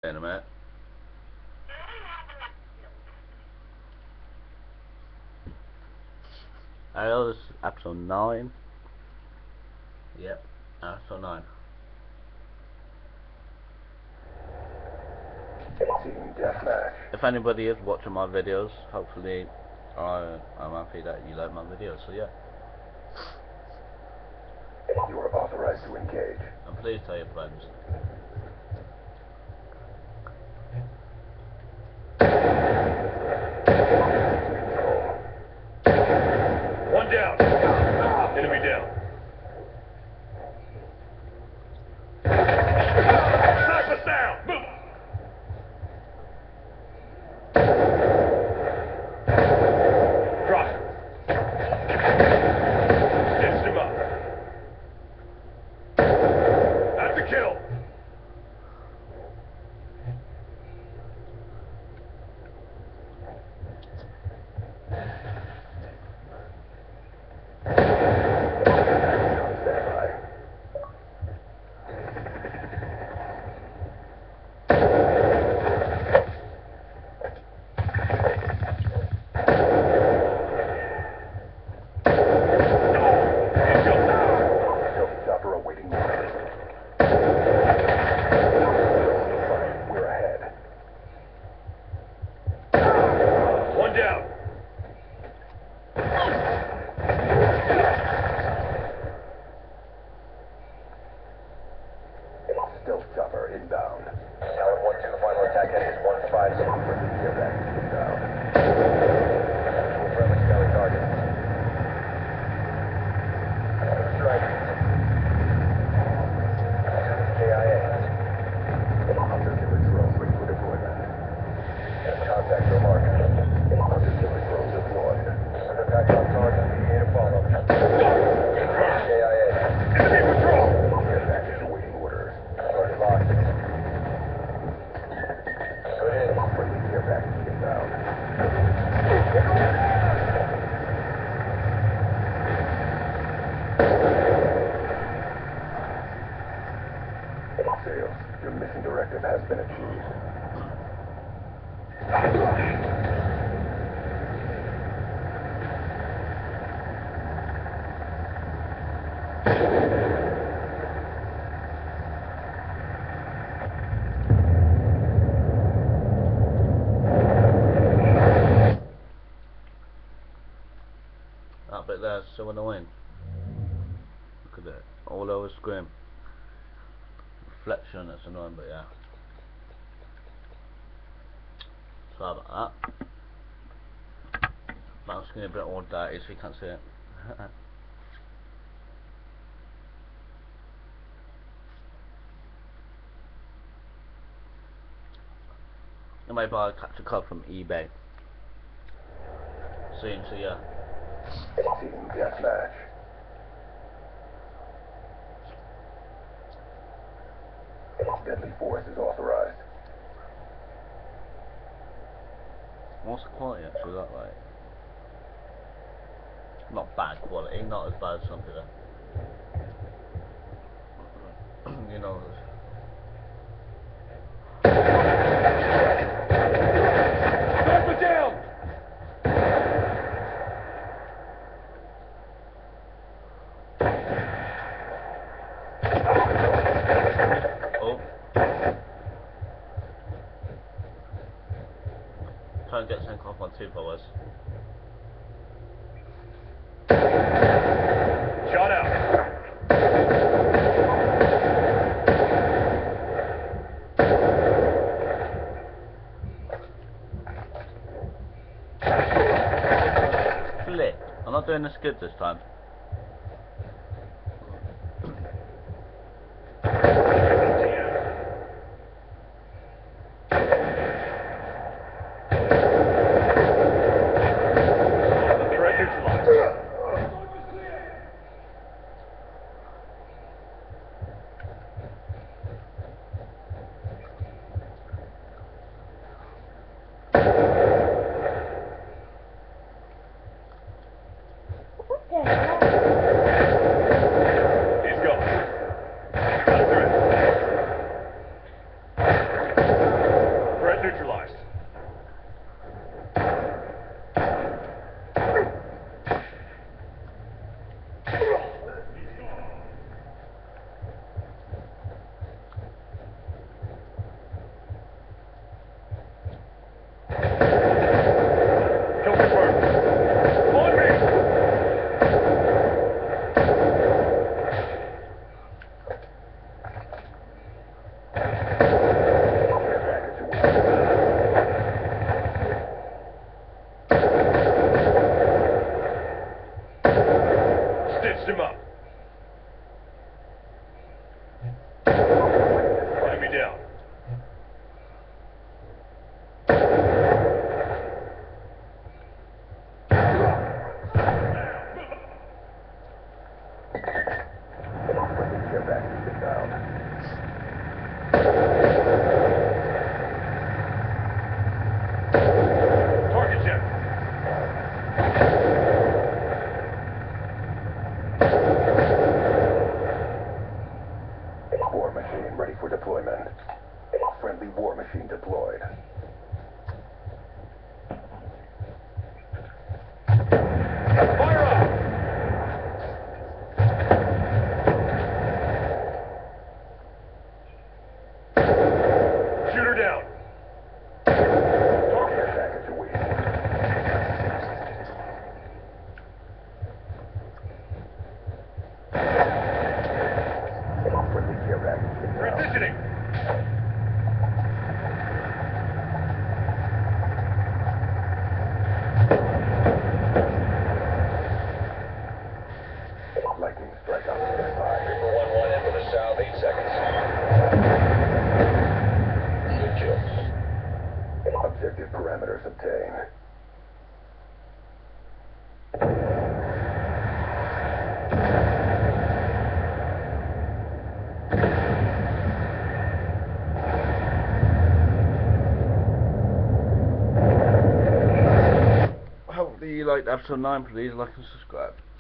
In a minute. Hello, this is episode 9. Yep, episode 9. Team Deathmatch. If anybody is watching my videos, hopefully I'm happy that you like my videos, so yeah. You are authorized to engage. And please tell your friends. One down. Enemy down. Sniper down. Move. Drop. Stitched him up. That's a kill. Stealth chopper inbound. Tower 1-2, final attack heading is 1-5. Get back inbound. Friendly scout target. Strike. KIA. Hunter-killer drone ready for deployment. Contact your mark. Hunter-killer drone deployed. Under attack on target. Mediate a follow. KIA. Enemy patrol! Get back into waiting orders. Target locked. Good in. Friendly care package inbound. Sales, your mission directive has been achieved. That bit there's so annoying. Look at it, all over screen. Reflection, it's annoying, but yeah. Sorry about that. My screen a bit more dirty so you can't see it. I might buy a capture card from eBay soon, so yeah. Team Deathmatch. Deadly force is authorized. What's the quality actually look like? Not bad quality, not as bad as some people. You know. Sniper down! Oh. Try and get sent off on 2 powers. Shot out. Flip. I'm not doing this good this time. Yeah. machine deployed. Fire up! Shoot her down. Care package awaiting. Friendly care package inbound. Transitioning. Lightning strike on standby. Reaper 1-1 in for the south, 8 seconds. Good kills. Objective parameters obtained. Hopefully you liked episode 9. Please like and subscribe.